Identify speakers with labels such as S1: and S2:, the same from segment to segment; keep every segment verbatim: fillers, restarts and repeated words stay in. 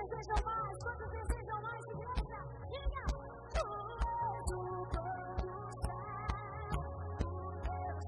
S1: desejam mais? Quantos desejam mais, igreja? Diga! Tu és o pão do céu, o Deus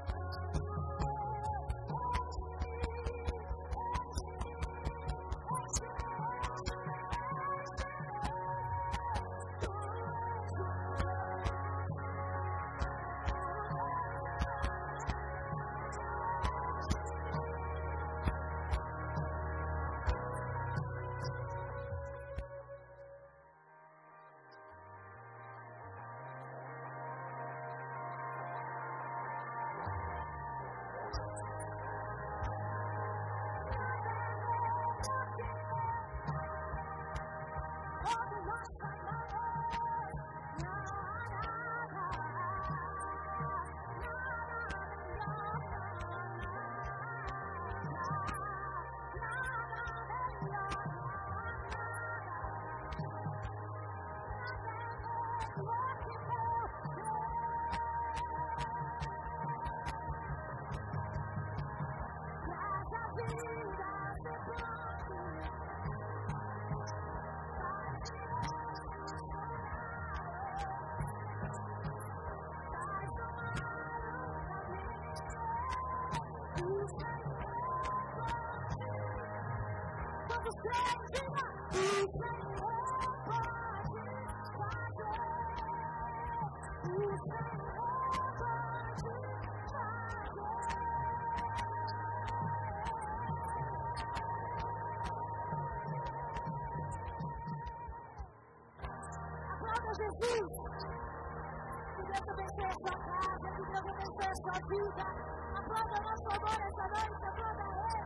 S1: Jesus, que Deus abençoe a sua casa, que Deus abençoe a sua vida. Aplauda o nosso amor essa noite, aplauda Ele.